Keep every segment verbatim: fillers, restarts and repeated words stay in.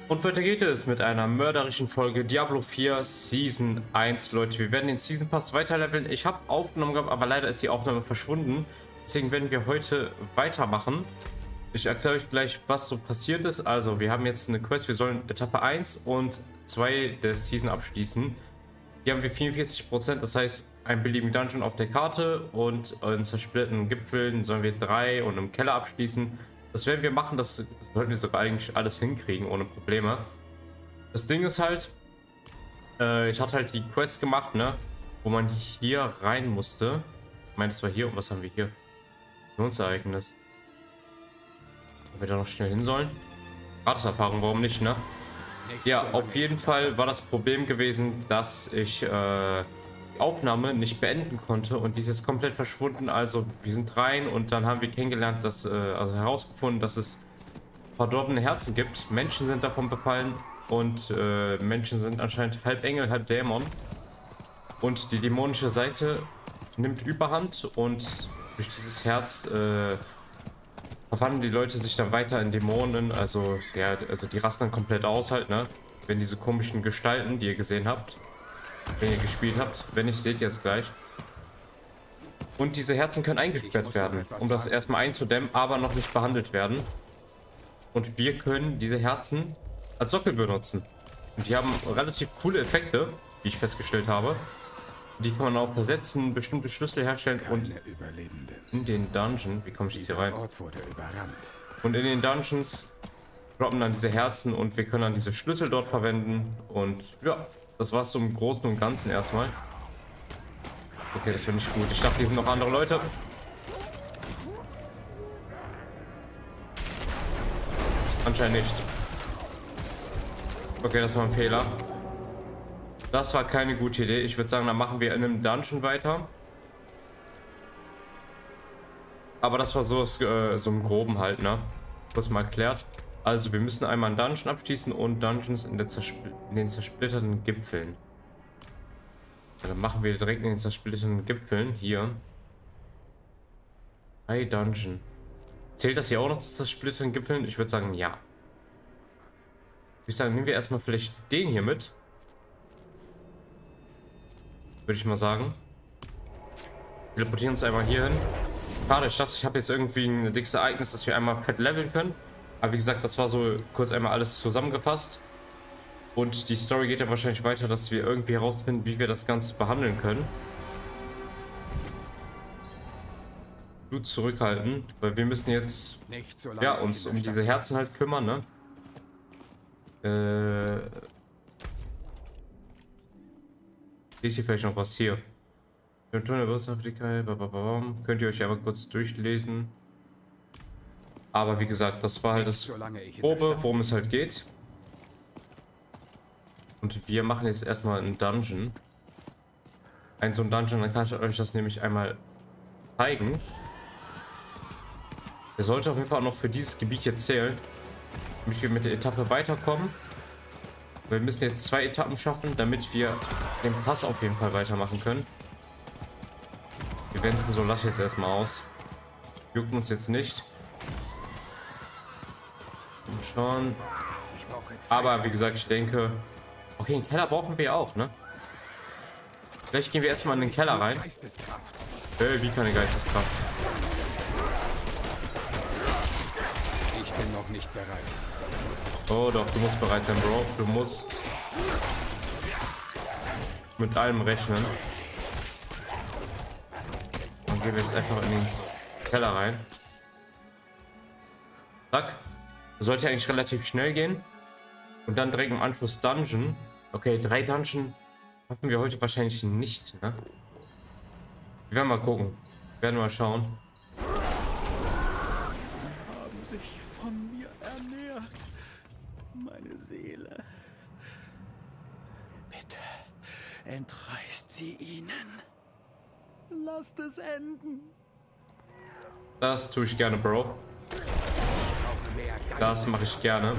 Und weiter geht es mit einer mörderischen Folge Diablo vier Season eins, Leute. Wir werden den Season Pass weiterleveln. Ich habe Aufnahmen gehabt, aber leider ist die Aufnahme verschwunden. Deswegen werden wir heute weitermachen. Ich erkläre euch gleich, was so passiert ist. Also, wir haben jetzt eine Quest. Wir sollen Etappe eins und zwei der Season abschließen. Hier haben wir vierundvierzig Prozent, das heißt, einen beliebigen Dungeon auf der Karte und in zersplitterten Gipfeln sollen wir drei und im Keller abschließen. Das werden wir machen, das sollten wir sogar eigentlich alles hinkriegen, ohne Probleme. Das Ding ist halt, äh, ich hatte halt die Quest gemacht, ne, wo man hier rein musste. Ich meine, das war hier, und was haben wir hier? Missionsereignis. Ob wir da noch schnell hin sollen? Gratis-Erfahrung, warum nicht, ne? Ja, auf jeden Fall war das Problem gewesen, dass ich äh, die Aufnahme nicht beenden konnte und die ist jetzt komplett verschwunden. Also wir sind rein und dann haben wir kennengelernt, dass, äh, also herausgefunden, dass es verdorbene Herzen gibt. Menschen sind davon befallen und äh, Menschen sind anscheinend halb Engel, halb Dämon. Und die dämonische Seite nimmt Überhand und durch dieses Herz äh, verwandeln die Leute sich dann weiter in Dämonen. Also ja, also die rasten dann komplett aus halt, ne? Wenn diese komischen Gestalten, die ihr gesehen habt, wenn ihr gespielt habt. Wenn nicht, seht ihr es gleich. Und diese Herzen können eingesperrt werden, um das erstmal einzudämmen, aber noch nicht behandelt werden. Und wir können diese Herzen als Sockel benutzen. Und die haben relativ coole Effekte, wie ich festgestellt habe. Die kann man auch versetzen, bestimmte Schlüssel herstellen und in den Dungeon, wie komme ich jetzt hier rein? Und in den Dungeons droppen dann diese Herzen und wir können dann diese Schlüssel dort verwenden. Und ja, das war es so im Großen und Ganzen erstmal. Okay, das finde ich gut. Ich dachte, hier sind noch andere Leute. Anscheinend nicht. Okay, das war ein Fehler. Das war keine gute Idee. Ich würde sagen, dann machen wir in einem Dungeon weiter. Aber das war so, äh, so im Groben halt, ne? Kurz mal erklärt. Also, wir müssen einmal einen Dungeon abschließen und Dungeons in, der in den zersplitterten Gipfeln. Ja, dann machen wir direkt in den zersplitterten Gipfeln hier. Drei Dungeon. Zählt das hier auch noch zu zersplitterten Gipfeln? Ich würde sagen, ja. Ich würde sagen, nehmen wir erstmal vielleicht den hier mit. Würde ich mal sagen. Wir teleportieren uns einmal hier hin. Schade, ich dachte, ich habe jetzt irgendwie ein dickes Ereignis, dass wir einmal fett leveln können. Aber wie gesagt, das war so kurz einmal alles zusammengefasst. Und die Story geht ja wahrscheinlich weiter, dass wir irgendwie herausfinden, wie wir das Ganze behandeln können. Blut zurückhalten, weil wir müssen jetzt so ja, uns um diese Herzen halt kümmern, ne? Äh... Seht ihr vielleicht noch was hier? Könnt ihr euch aber kurz durchlesen. Aber wie gesagt, das war halt das Grobe, worum es halt geht. Und wir machen jetzt erstmal einen Dungeon. Ein so ein Dungeon, dann kann ich euch das nämlich einmal zeigen. Der sollte auf jeden Fall auch noch für dieses Gebiet hier zählen, damit wir mit der Etappe weiterkommen. Wir müssen jetzt zwei Etappen schaffen, damit wir den Pass auf jeden Fall weitermachen können. Wir wenden so lasch jetzt erstmal aus. Juckt uns jetzt nicht. Und schon. Aber wie gesagt, ich denke. Okay, den Keller brauchen wir auch, ne? Vielleicht gehen wir erstmal in den Keller rein. Äh, wie keine Geisteskraft. Ich bin noch nicht bereit. Oh doch, du musst bereit sein, Bro. Du musst mit allem rechnen. Dann gehen wir jetzt einfach in den Keller rein. Zack. Das sollte eigentlich relativ schnell gehen. Und dann direkt im Anschluss Dungeon. Okay, drei Dungeon hatten wir heute wahrscheinlich nicht, ne? Wir werden mal gucken. Wir werden mal schauen. Haben sich von mir ernährt. Meine Seele. Bitte, entreißt sie ihnen. Lasst es enden. Das tue ich gerne, Bro. Das mache ich gerne.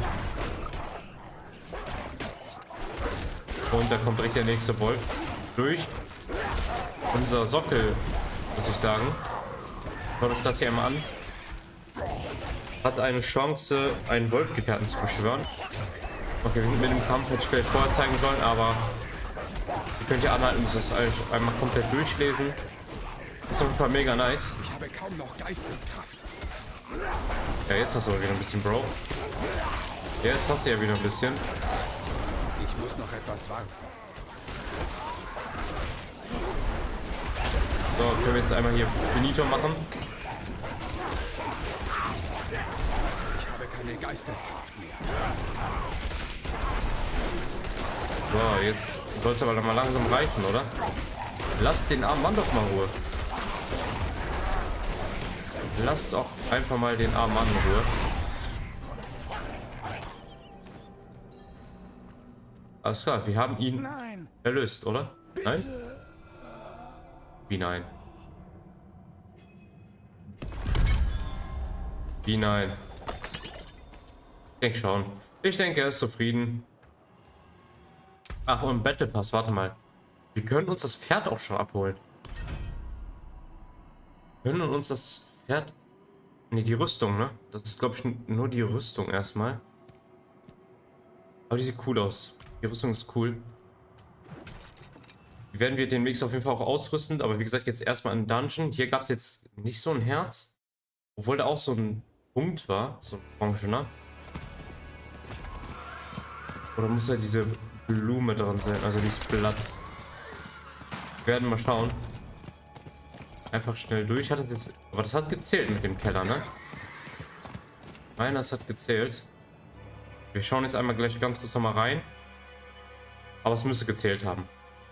Und da kommt direkt der nächste Wolf durch. Unser Sockel, muss ich sagen. Schaut euch das hier einmal an. Hat eine Chance, einen Wolfgefährten zu beschwören. Okay, mit dem Kampf hätte ich vielleicht vorher zeigen sollen, aber ihr könnt ja anhalten, das einmal komplett durchlesen. Das ist auf jeden Fall mega nice. Ich habe kaum noch Geisteskraft. Ja, jetzt hast du aber wieder ein bisschen, Bro. Jetzt hast du ja wieder ein bisschen. Ich muss noch etwas warten. So, können wir jetzt einmal hier Benito machen. Ich habe keine Geisteskraft mehr. So, jetzt soll es aber dann mal langsam reichen, oder? Lasst den armen Mann doch mal Ruhe. Lasst doch einfach mal den armen Mann in Ruhe. Alles klar, wir haben ihn Nein, erlöst, oder? Nein? Wie nein? Wie nein? Ich denke schon. Ich denke, er ist zufrieden. Ach, und Battle Pass, warte mal. Wir können uns das Pferd auch schon abholen. Wir können uns das Pferd... Ne, die Rüstung, ne? Das ist, glaube ich, nur die Rüstung erstmal. Aber die sieht cool aus. Die Rüstung ist cool. Die werden wir demnächst auf jeden Fall auch ausrüsten. Aber wie gesagt, jetzt erstmal ein Dungeon. Hier gab es jetzt nicht so ein Herz. Obwohl da auch so ein Punkt war. So ein orangener. Oder muss ja diese Blume dran sein? Also dieses Blatt. Wir werden mal schauen. Einfach schnell durch. Hat das jetzt, aber das hat gezählt mit dem Keller, ne? Nein, das hat gezählt. Wir schauen jetzt einmal gleich ganz kurz nochmal rein. Aber es müsste gezählt haben.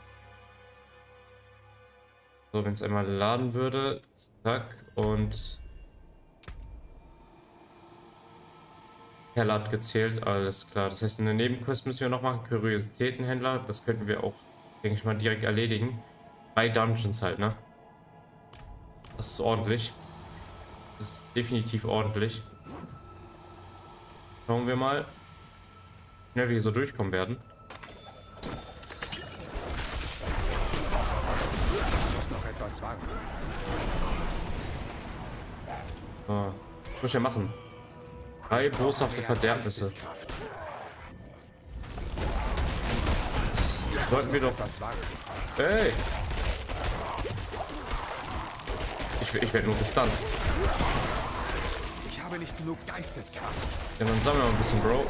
So, wenn es einmal laden würde. Zack. Und... Keller hat gezählt. Alles klar. Das heißt, eine Nebenquest müssen wir noch machen. Kuriositätenhändler. Das könnten wir auch, denke ich mal, direkt erledigen. Drei Dungeons halt, ne? Das ist ordentlich. Das ist definitiv ordentlich. Schauen wir mal, wie schnell wir hier so durchkommen werden. Ich muss noch etwas warten. So. Was muss ich ja machen? Drei boshafte Verderbnisse. Sollten wir doch... Hey! Ich, ich werde nur gestunt. Ich habe nicht genug Geisteskraft. Ja, dann sammeln wir mal ein bisschen, Bro.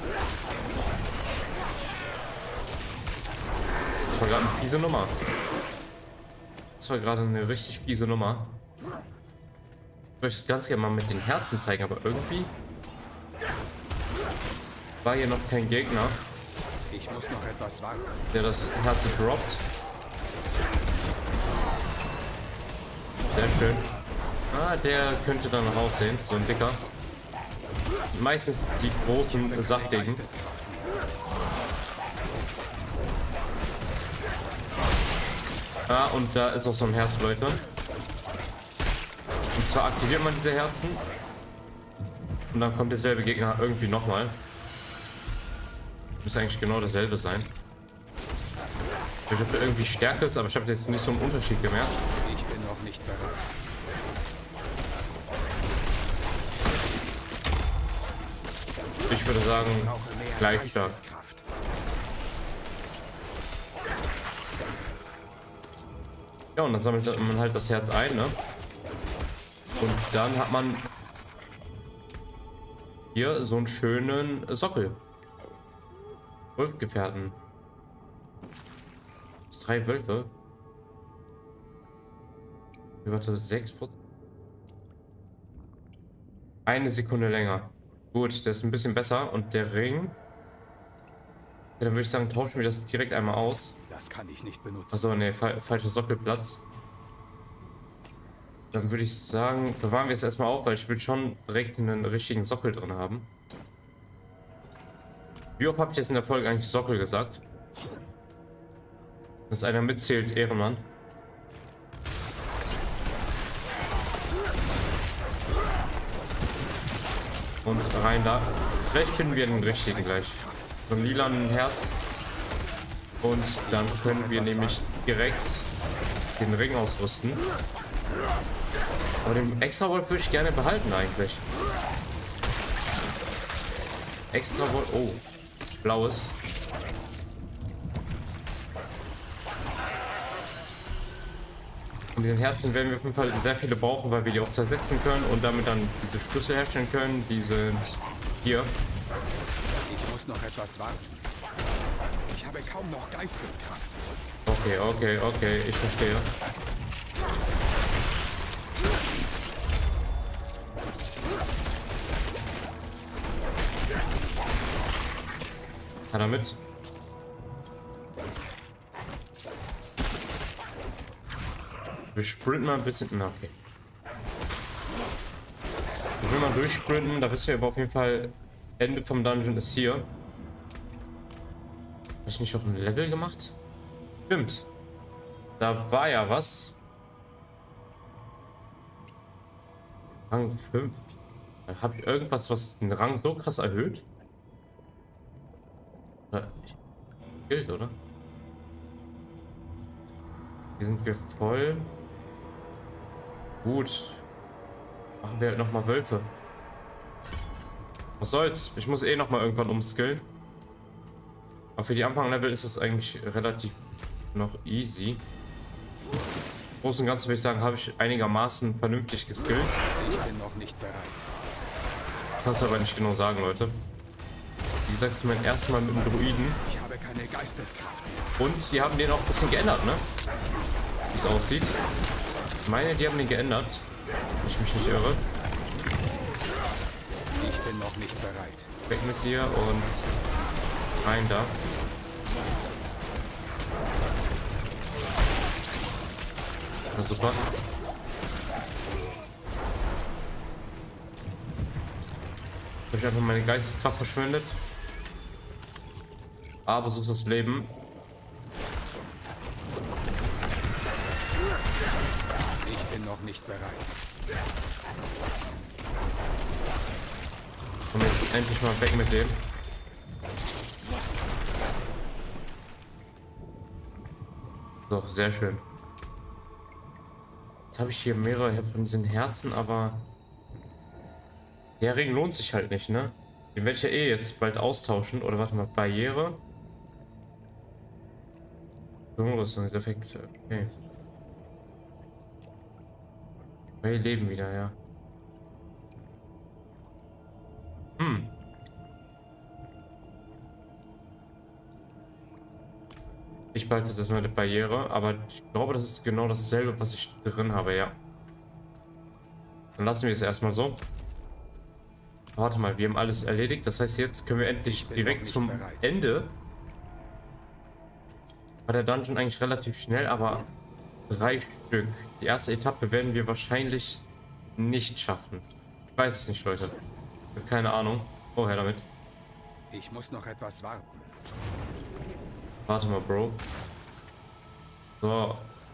Das war gerade eine fiese Nummer. Das war gerade eine richtig fiese Nummer. Ich möchte das ganz gerne mal mit den Herzen zeigen, aber irgendwie war hier noch kein Gegner, Ich muss noch etwas warten. der das Herz droppt. Sehr schön. Ah, der könnte dann noch aussehen. So ein dicker. Meistens die großen, saftigen. Ah, und da ist auch so ein Herz, Leute. Und zwar aktiviert man diese Herzen. Und dann kommt derselbe Gegner irgendwie nochmal. Muss eigentlich genau dasselbe sein. Ich habe irgendwie stärker ist, aber ich habe jetzt nicht so einen Unterschied gemerkt. Ich bin noch nicht bereit. Ich würde sagen, Ich brauche mehr gleich stark. Geisteskraft. Ja, und dann sammelt man halt das Herz ein, ne? Und dann hat man hier so einen schönen Sockel. Wolfgefährten. Drei Wölfe. Warte, sechs Prozent. Eine Sekunde länger. Gut, der ist ein bisschen besser. Und der Ring. Ja, dann würde ich sagen, tauschen wir das direkt einmal aus. Das kann ich nicht benutzen. Achso, ne, fa falscher Sockelplatz. Dann würde ich sagen, bewahren wir es erstmal auf, weil ich will schon direkt einen richtigen Sockel drin haben. Wie oft habe ich jetzt in der Folge eigentlich Sockel gesagt? Dass einer mitzählt, Ehrenmann. Und rein da. Vielleicht finden wir den richtigen gleich. So ein lilanen Herz. Und dann können wir nämlich direkt den Ring ausrüsten. Aber den Extra-Volt würde ich gerne behalten eigentlich. Extra-Volt. Oh. Blaues. Und den Herzen werden wir auf jeden Fall sehr viele brauchen, weil wir die auch zersetzen können und damit dann diese Schlüssel herstellen können. Die sind hier. Ich muss noch etwas warten. Ich habe kaum noch Geisteskraft. Okay, okay, okay, ich verstehe. Hat er mit? Wir sprinten mal ein bisschen. Na, okay. Ich will mal durchsprinten, da wissen wir aber auf jeden Fall, Ende vom Dungeon ist hier. Habe ich nicht auf ein Level gemacht? Stimmt. Da war ja was. Rang fünf. Habe ich irgendwas, was den Rang so krass erhöht? Gilt, oder? Hier sind wir voll. Gut. Machen wir halt nochmal Wölfe. Was soll's? Ich muss eh nochmal irgendwann umskillen. Aber für die Anfang-Level ist das eigentlich relativ noch easy. Im Großen und Ganzen würde ich sagen, habe ich einigermaßen vernünftig geskillt. Ich bin noch nicht bereit. Kannst du aber nicht genau sagen, Leute. Wie gesagt, es ist mein erstes Mal mit dem Druiden. Ich habe keine Geisteskraft mehr. Und sie haben den auch ein bisschen geändert, ne? Wie es aussieht. Ich meine, die haben den geändert. Wenn ich mich nicht irre. Ich bin noch nicht bereit. Weg mit dir und rein da. Na super. Habe ich einfach meine Geisteskraft verschwendet. Aber so ist das Leben. Ich bin noch nicht bereit. Und jetzt endlich mal weg mit dem. So, sehr schön. Jetzt habe ich hier mehrere von diesen Herzen, aber der Ring lohnt sich halt nicht, ne? Den werde ich ja eh jetzt bald austauschen. Oder warte mal, Barriere. Rüstungseffekt. Okay. Wir leben wieder, ja. Hm. Ich behalte jetzt erstmal eine Barriere, aber ich glaube, das ist genau dasselbe, was ich drin habe, ja. Dann lassen wir es erstmal so. Warte mal, wir haben alles erledigt. Das heißt, jetzt können wir endlich direkt zum bereit. Ende. War der Dungeon eigentlich relativ schnell, aber drei Stück. Die erste Etappe werden wir wahrscheinlich nicht schaffen. Ich weiß es nicht, Leute. Ich habe keine Ahnung. Oh, her damit. Ich muss noch etwas warten. Warte mal, Bro. So.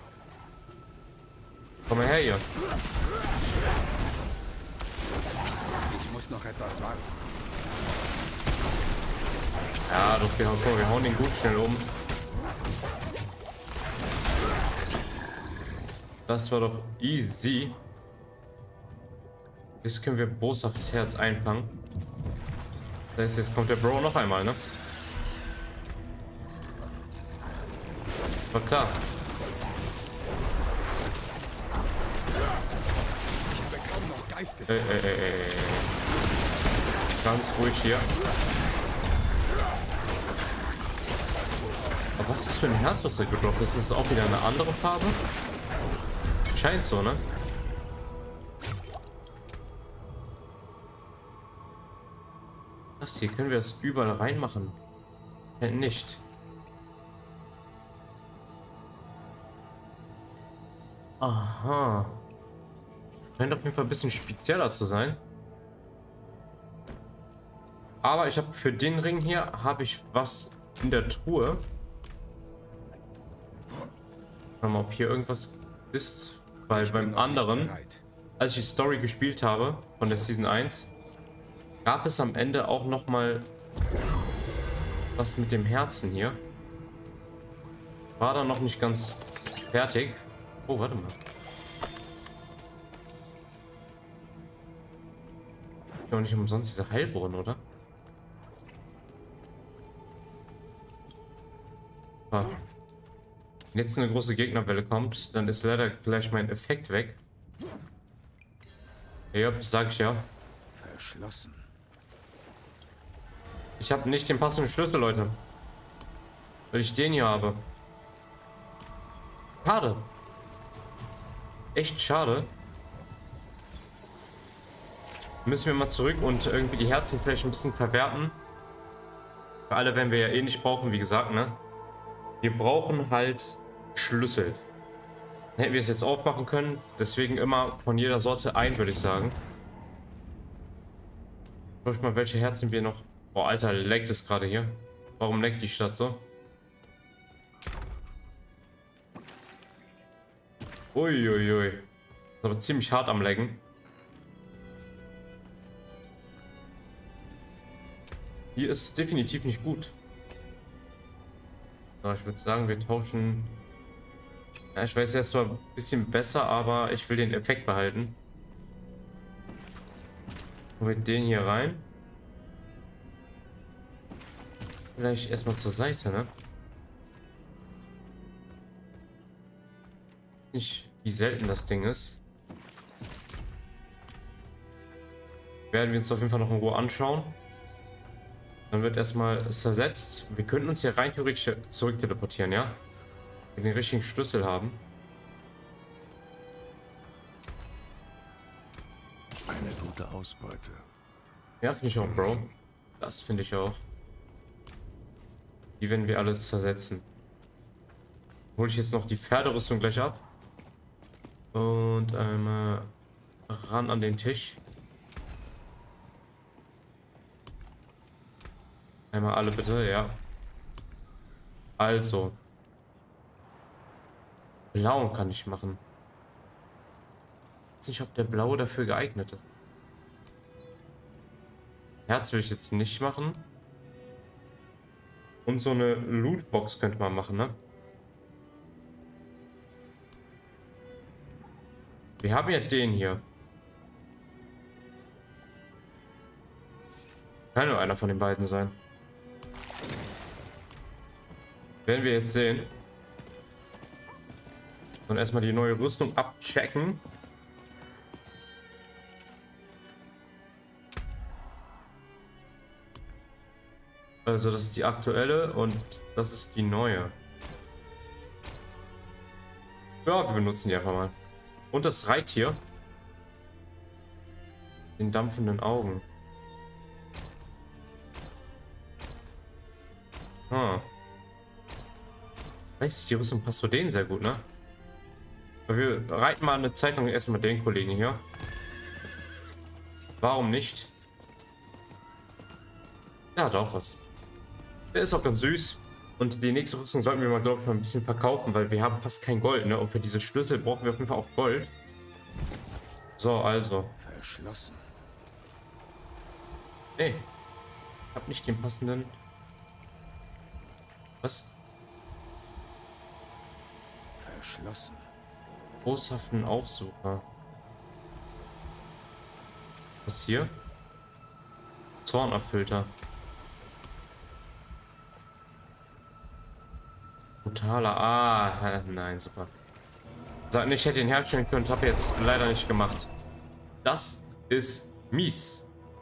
Komm mal her hier. Ich muss noch etwas warten. Ja, doch, wir, guck mal, wir hauen den gut schnell um. Das war doch easy. Jetzt können wir boshaft Herz einfangen. Das heißt, jetzt kommt der Bro noch einmal, ne? War klar. Ich habe kaum noch Ey, Geisteskraft. ey, ey, ey. Ganz ruhig hier. Aber was ist das für ein Herz, was er gedroppt ist? Ist es auch wieder eine andere Farbe? Scheint so, ne? Das hier, können wir das überall reinmachen? Ja, nicht. Aha. Scheint auf jeden Fall ein bisschen spezieller zu sein. Aber ich habe für den Ring hier, habe ich was in der Truhe. Schau mal, ob hier irgendwas ist. Weil beim anderen, als ich die Story gespielt habe, von der Season eins, gab es am Ende auch noch mal was mit dem Herzen hier. War da noch nicht ganz fertig. Oh, warte mal. Ist ja auch nicht umsonst diese Heilbrunnen, oder? Ah. Wenn jetzt eine große Gegnerwelle kommt, dann ist leider gleich mein Effekt weg. Ja, sag ich ja. Verschlossen. Ich habe nicht den passenden Schlüssel, Leute. Weil ich den hier habe. Schade. Echt schade. Müssen wir mal zurück und irgendwie die Herzen vielleicht ein bisschen verwerten. Für alle werden wir ja eh nicht brauchen, wie gesagt, ne? Wir brauchen halt Schlüssel. Dann hätten wir es jetzt aufmachen können. Deswegen immer von jeder Sorte ein, würde ich sagen. Schau ich mal, welche Herzen wir noch... Boah, Alter, leckt es gerade hier. Warum leckt die Stadt so? Uiuiui. Ist aber ziemlich hart am Lecken. Hier ist es definitiv nicht gut. So, ich würde sagen, wir tauschen... Ja, ich weiß, er ist zwar ein bisschen besser, aber ich will den Effekt behalten. Und wir den hier rein. Vielleicht erstmal zur Seite, ne? Nicht, wie selten das Ding ist. Werden wir uns auf jeden Fall noch in Ruhe anschauen. Dann wird erstmal zersetzt. Wir könnten uns hier rein theoretisch zurück teleportieren, ja? Wenn wir den richtigen Schlüssel haben. Eine gute Ausbeute. Ja, finde ich auch, Bro. Das finde ich auch. Die werden wir alles zersetzen. Hole ich jetzt noch die Pferderüstung gleich ab. Und einmal ran an den Tisch. Einmal alle bitte, ja. Also. Blau kann ich machen. Ich weiß nicht, ob der blaue dafür geeignet ist. Herz will ich jetzt nicht machen. Und so eine Lootbox könnte man machen, ne? Wir haben ja den hier. Kann nur einer von den beiden sein. Werden wir jetzt sehen. Und erstmal die neue Rüstung abchecken. Also das ist die aktuelle und das ist die neue. Ja, wir benutzen die einfach mal. Und das Reittier. Den dampfenden Augen. Ah. Weiß ich, die Rüstung passt zu denen sehr gut, ne? Wir reiten mal eine Zeit lang erstmal den Kollegen hier. Warum nicht? Ja, hat auch was. Der ist auch ganz süß. Und die nächste Rüstung sollten wir mal, glaube ich, mal ein bisschen verkaufen, weil wir haben fast kein Gold, ne? Und für diese Schlüssel brauchen wir auf jeden Fall auch Gold. So, also. Verschlossen. Ey. Ich hab nicht den passenden... Was? Verschlossen. Großhaften Aufsucher. Was hier? Zornerfüllter. Brutaler. Ah, nein, super. Sag nicht, ich hätte ihn herstellen können, habe jetzt leider nicht gemacht. Das ist mies.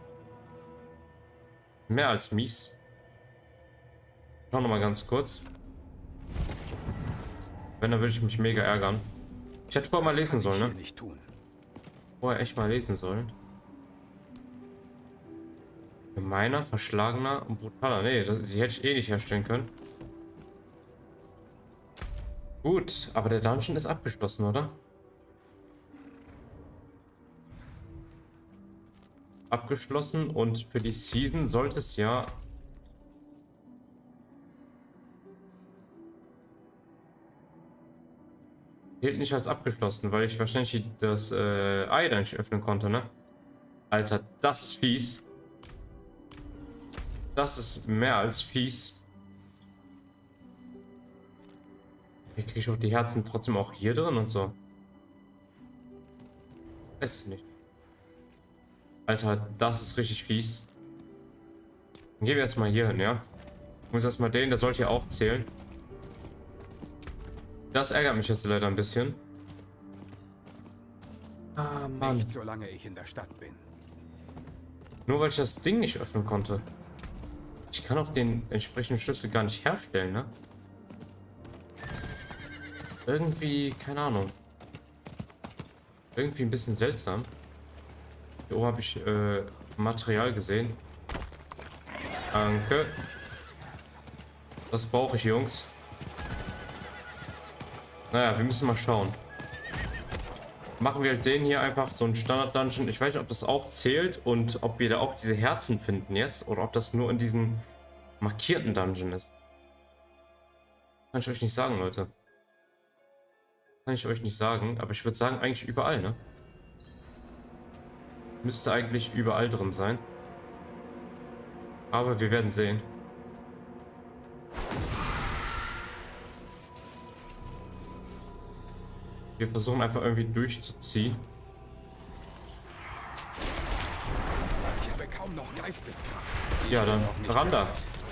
Mehr als mies. Schau noch mal ganz kurz. Wenn, dann würde ich mich mega ärgern. Ich hätte vorher mal lesen sollen, ne? Nicht tun. Vorher echt mal lesen sollen. Gemeiner, verschlagener und brutaler. Nee, die hätte ich eh nicht herstellen können. Gut, aber der Dungeon ist abgeschlossen, oder? Abgeschlossen und für die Season sollte es ja... Zählt nicht als abgeschlossen, weil ich wahrscheinlich das äh, Ei da nicht öffnen konnte, ne? Alter, das ist fies. Das ist mehr als fies. Hier kriege ich auch die Herzen trotzdem auch hier drin und so. Weiß es nicht. Alter, das ist richtig fies. Dann gehen wir jetzt mal hier hin, ja? Ich muss erstmal den, der sollte ja auch zählen. Das ärgert mich jetzt leider ein bisschen. Ah, Mann. Nicht solange ich in der Stadt bin. Nur weil ich das Ding nicht öffnen konnte. Ich kann auch den entsprechenden Schlüssel gar nicht herstellen, ne? Irgendwie, keine Ahnung. Irgendwie ein bisschen seltsam. Hier oben habe ich äh, Material gesehen. Danke. Das brauche ich, Jungs. Naja, wir müssen mal schauen. Machen wir halt den hier einfach so einen Standard-Dungeon. Ich weiß nicht, ob das auch zählt und ob wir da auch diese Herzen finden jetzt. Oder ob das nur in diesen markierten Dungeon ist. Kann ich euch nicht sagen, Leute. Kann ich euch nicht sagen. Aber ich würde sagen, eigentlich überall, ne? Müsste eigentlich überall drin sein. Aber wir werden sehen. Wir versuchen einfach irgendwie durchzuziehen. Ich habe kaum noch Geisteskraft. Ja, dann ran da.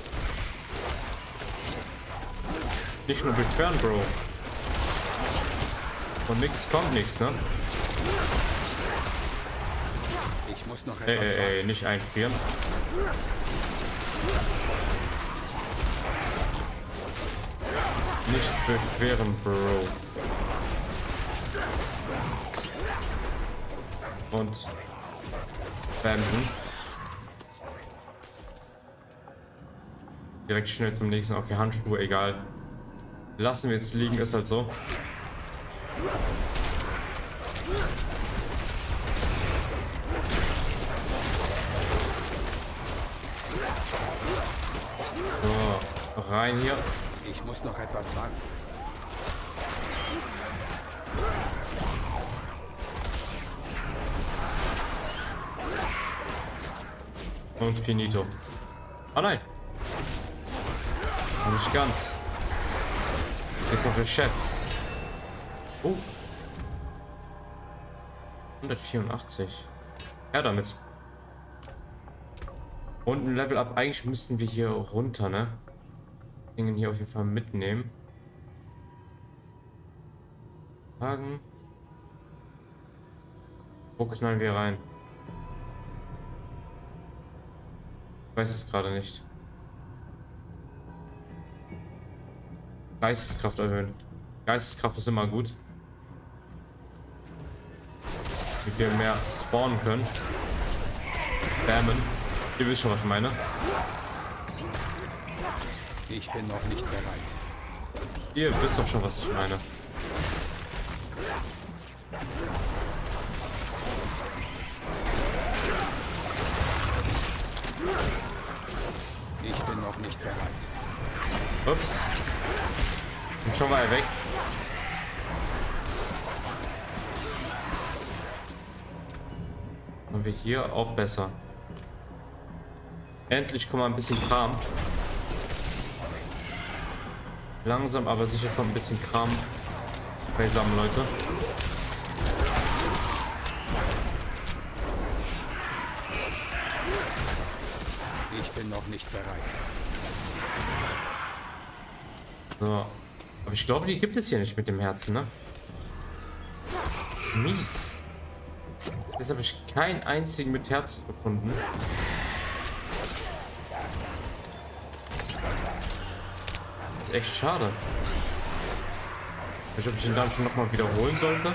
Nicht nur beschweren, Bro. Von nix kommt nix, ne? Ich muss noch Ey, etwas ey, ey, nicht einfrieren. Nicht beschweren, Bro. Und Bamsen. Direkt schnell zum nächsten. Okay, Handschuhe, egal. Lassen wir jetzt liegen, ist halt so. So, rein hier. Ich muss noch etwas warten. Und finito. Ah nein. Aber nicht ganz. Hier ist noch der Chef. Oh. hundertvierundachtzig. Ja, damit. Und ein Level Up. Eigentlich müssten wir hier runter, ne? Dingen hier auf jeden Fall mitnehmen. Fragen. Wo knallen wir rein? Ich weiß es gerade nicht. Geisteskraft erhöhen. Geisteskraft ist immer gut. Damit wir mehr spawnen können. Bämen. Ihr wisst schon, was ich meine. Ich bin noch nicht bereit. Ihr wisst doch schon, was ich meine. Ich bin noch nicht bereit. Ups. Und schon war er weg. Und wir hier auch besser. Endlich kommt mal ein bisschen Kram. Langsam, aber sicher kommt ein bisschen Kram beisammen, Leute. Ich bin noch nicht bereit. So. Aber ich glaube, die gibt es hier nicht mit dem Herzen, ne? Das ist mies. Jetzt habe ich keinen einzigen mit Herzen gefunden. Das ist echt schade. Ich weiß nicht, ob ich den Dungeon noch mal wiederholen sollte.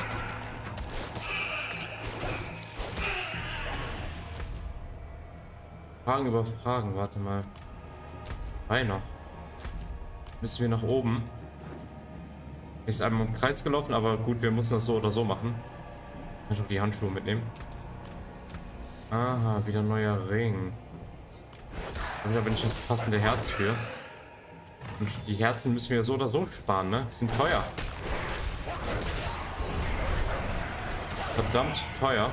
Fragen über Fragen, warte mal. Drei noch. Müssen wir nach oben. Ist einmal im Kreis gelaufen, aber gut, wir müssen das so oder so machen. Kann ich auch die Handschuhe mitnehmen. Aha, wieder ein neuer Ring. Da habe ich aber nicht das passende Herz für. Und die Herzen müssen wir so oder so sparen, ne? Die sind teuer. Verdammt teuer.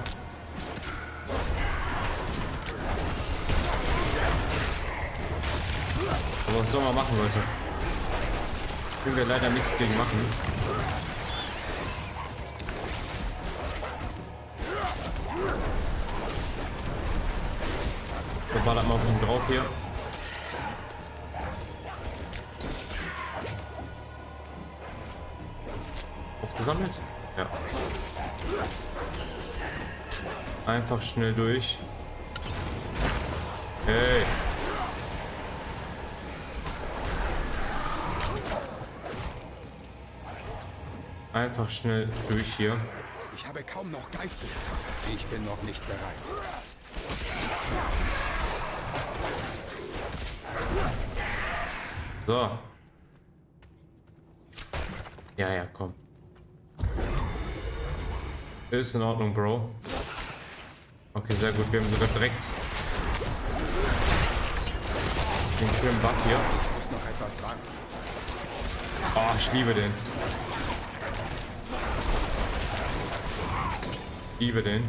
Aber was soll man machen, Leute? Können wir leider nichts gegen machen. Wir ballern mal auf ihn drauf hier. gesammelt? Ja. Einfach schnell durch. Hey. Einfach schnell durch hier. Ich habe kaum noch Geisteskraft. Ich bin noch nicht bereit. So. Ja, ja, komm. Ist in Ordnung, Bro. Okay, sehr gut. Wir haben sogar direkt den schönen Bug hier. Ich muss noch etwas warten. Oh, ich liebe den. Ich liebe den.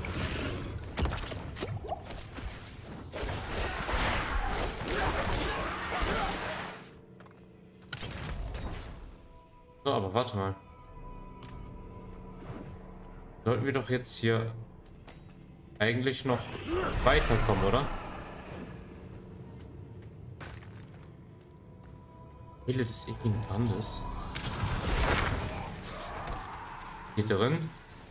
So, aber warte mal. Sollten wir doch jetzt hier eigentlich noch weiterkommen, oder? Wille des ewigen Landes. Hier drin.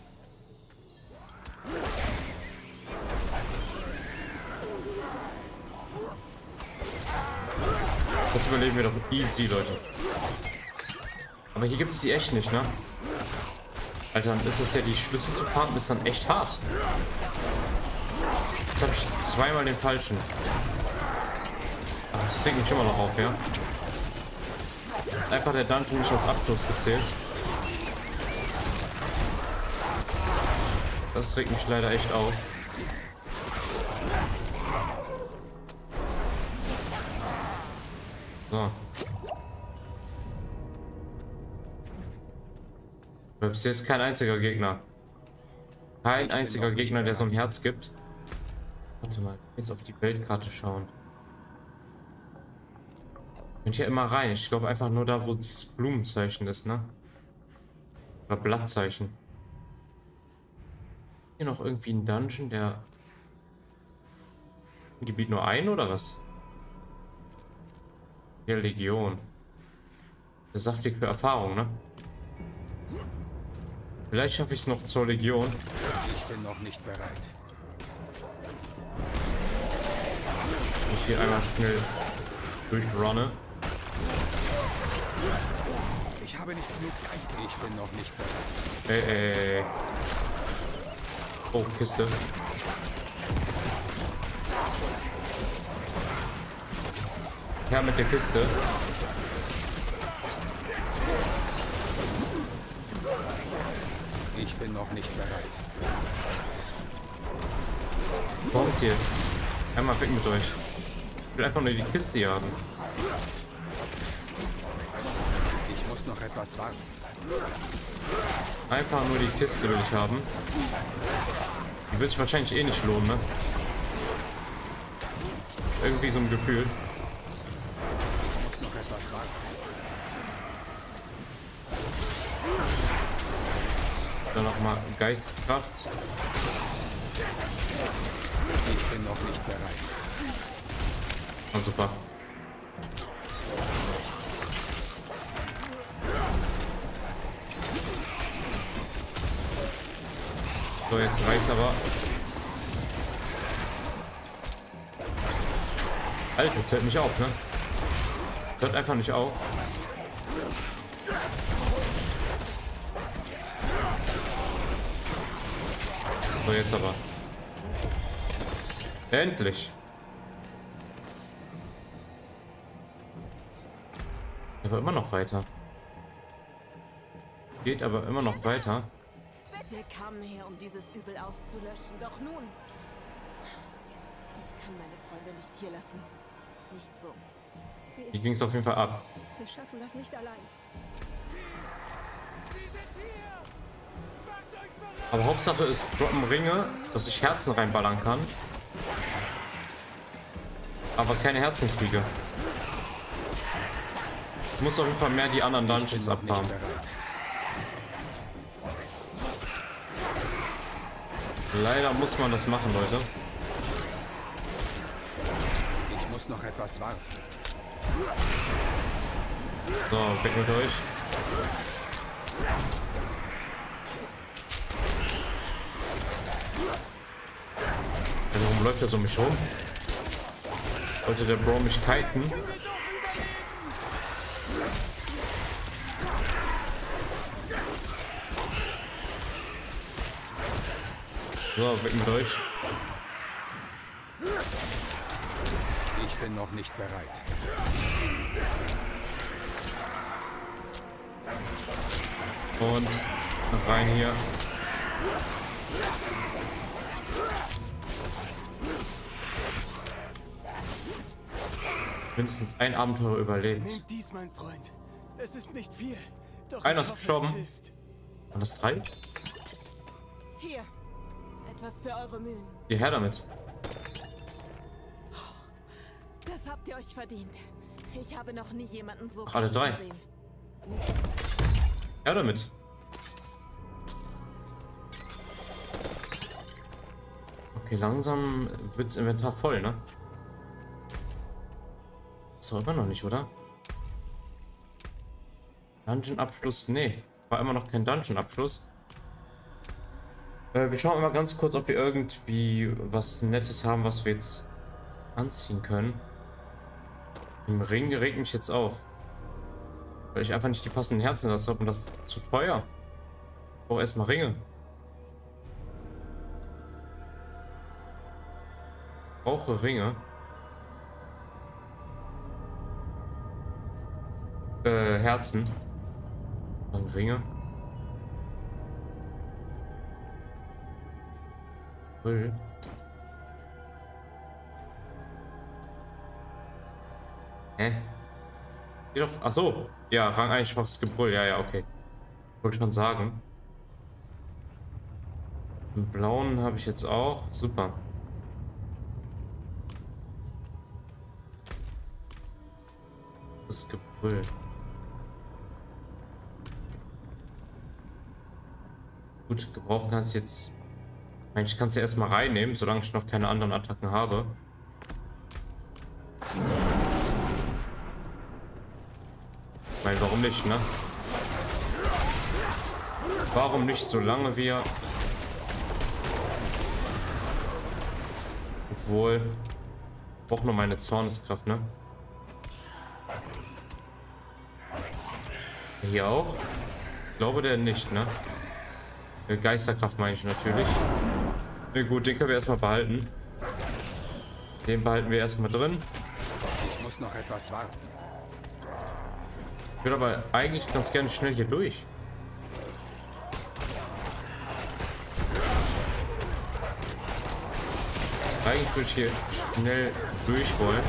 Das überleben wir doch easy, Leute. Aber hier gibt es die echt nicht, ne? Alter, dann ist es ja, die Schlüssel zu fahren ist dann echt hart. Jetzt habe ich zweimal den falschen. Aber das regt mich immer noch auf, ja? Einfach der Dungeon nicht als Abschluss gezählt. Das regt mich leider echt auf. So. Bis jetzt kein einziger Gegner. Kein einziger Gegner, der so ein Herz gibt. Warte mal, jetzt auf die Weltkarte schauen. Könnt ihr immer rein. Ich glaube einfach nur da, wo dieses Blumenzeichen ist, ne? Oder Blattzeichen. Hier noch irgendwie ein Dungeon, der im Gebiet nur ein oder was? Hier Legion. Das ist saftig für Erfahrung, ne? Vielleicht schaffe ich es noch zur Legion. Ich bin noch nicht bereit. Ich hier einmal schnell durchrunne. Ich habe nicht genug Geist. Ich bin noch nicht bereit. Ey, ey, ey. Oh, Kiste. Ja, mit der Kiste. Ich bin noch nicht bereit. Kommt jetzt. Einmal weg mit euch. Ich will einfach nur die Kiste jagen. Ich muss noch etwas warten. Einfach nur die Kiste will ich haben. Die wird sich wahrscheinlich eh nicht lohnen, ne? Irgendwie so ein Gefühl. Ich muss noch etwas warten. Dann nochmal Geistkraft. Ich bin noch nicht bereit. Ah, super. So, jetzt reicht's aber. Alter, es hört nicht auf, ne? Hört einfach nicht auf. So, jetzt aber. Endlich. Aber immer noch weiter. Geht aber immer noch weiter. Wir kamen her, um dieses Übel auszulöschen. Doch nun... Ich kann meine Freunde nicht hier lassen. Nicht so. Hier ging es auf jeden Fall ab. Wir schaffen das nicht allein. Aber Hauptsache ist droppen Ringe, dass ich Herzen reinballern kann. Aber keine Herzen kriege. Ich muss auf jeden Fall mehr die anderen Dungeons abhaben. Leider muss man das machen, Leute. Ich muss noch etwas warten. So, weg mit euch. Also, warum läuft er so um mich rum? Wollte der Bro mich kiten? So, weg mit euch. Ich bin noch nicht bereit. Und rein hier. Mindestens ein Abenteuer überlebt. Nimm dies, mein Freund. Es ist nicht viel. Doch Einer ich ist hoffe, gestorben. es hilft. Waren das drei? Hier. Etwas für eure Mühen. Ihr her damit. Das habt ihr euch verdient. Ich habe noch nie jemanden so Ach, alle drei. gesehen. Her damit. Okay, langsam wird's Inventar voll, ne? Ist doch immer noch nicht, oder? Dungeon-Abschluss? Nee, war immer noch kein Dungeon-Abschluss. Äh, wir schauen mal ganz kurz, ob wir irgendwie was Nettes haben, was wir jetzt anziehen können. Im Ring regt mich jetzt auf. Weil ich einfach nicht die passenden Herzen dazu habe und das ist zu teuer. Ich brauche erstmal Ringe. Ich brauche Ringe. Äh, Herzen. Dann Ringe. Cool. Hä? Hier doch. Ach so. Ja, Rang eins schwaches Gebrüll. Ja, ja, okay. Wollte schon sagen. Den blauen habe ich jetzt auch. Super. Das Gebrüll. Gut, gebrauchen kannst du jetzt. Eigentlich kannst du erstmal reinnehmen, solange ich noch keine anderen Attacken habe. Ich meine, warum nicht, ne? Warum nicht, solange wir... Obwohl... Ich brauche nur meine Zorneskraft, ne? Hier auch? Ich glaube der nicht, ne? Geisterkraft meine ich natürlich. Na gut, den können wir erstmal behalten. Den behalten wir erstmal drin. Ich muss noch etwas warten. Ich würde aber eigentlich ganz gerne schnell hier durch. Eigentlich würde ich hier schnell durch wollen.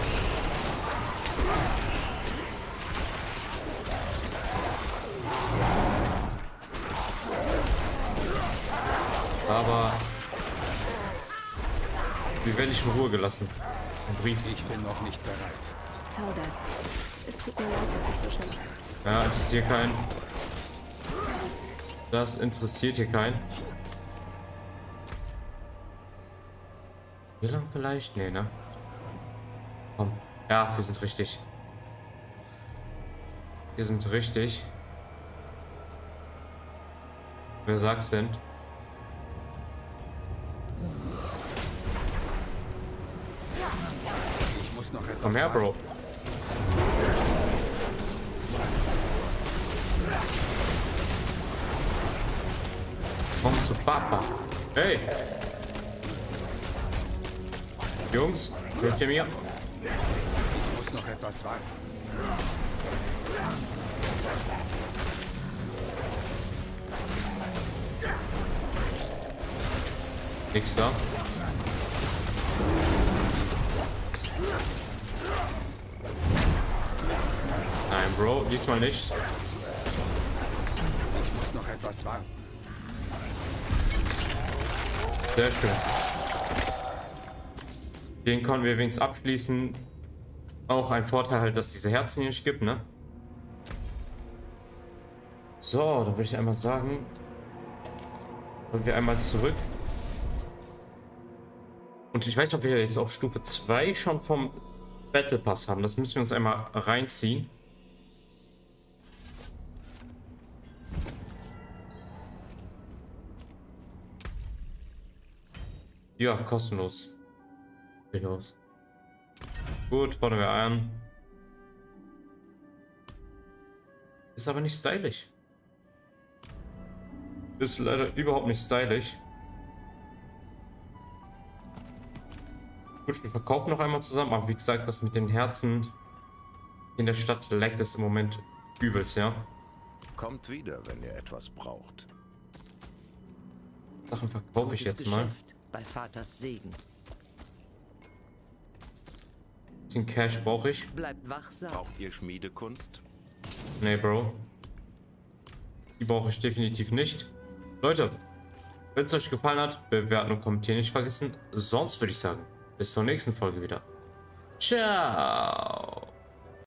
Aber wir werden nicht in Ruhe gelassen. Ein Brief. Ich bin noch nicht bereit. Kauder, es tut mir leid, dass ich so schnell... Ja, interessiert keinen. Das interessiert hier keinen. Wie lang vielleicht? Nee, ne? Komm. Ja, wir sind richtig. Wir sind richtig. Wer sagt's denn? Ich muss noch etwas Komm her, Bro. Komm zu Papa. Hey! Jungs, hört ihr mir? Ich muss noch etwas warten. Nix da. Nein, Bro, diesmal nicht. Ich muss noch etwas warten. Sehr schön. Den konnten wir wenigstens abschließen. Auch ein Vorteil halt, dass diese Herzen hier nicht gibt, ne? So, dann würde ich einmal sagen, wollen wir einmal zurück. Und ich weiß nicht, ob wir jetzt auch Stufe zwei schon vom Battle Pass haben. Das müssen wir uns einmal reinziehen. Ja, kostenlos. Los. Gut, bauen wir ein. Ist aber nicht stylisch. Ist leider überhaupt nicht stylisch. Gut, wir verkaufen noch einmal zusammen, aber wie gesagt, das mit den Herzen in der Stadt leckt es im Moment übelst, ja. Kommt wieder, wenn ihr etwas braucht. Sachen verkaufe ich jetzt mal. Bei Vaters Segen. Ein bisschen Cash brauche ich. Bleibt wachsam. Braucht ihr Schmiedekunst? Nee, Bro. Die brauche ich definitiv nicht. Leute, wenn es euch gefallen hat, bewerten und kommentieren nicht vergessen. Sonst würde ich sagen, bis zur nächsten Folge wieder. Ciao.